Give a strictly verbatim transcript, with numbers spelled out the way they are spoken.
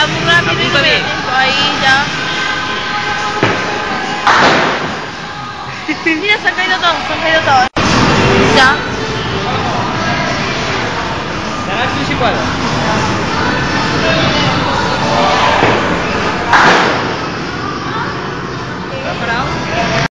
Ya, muy rápido y no me da tiempo. Ahí, ya. Mira, se han caído todos, se han caído todos. Ya. Dale al principal.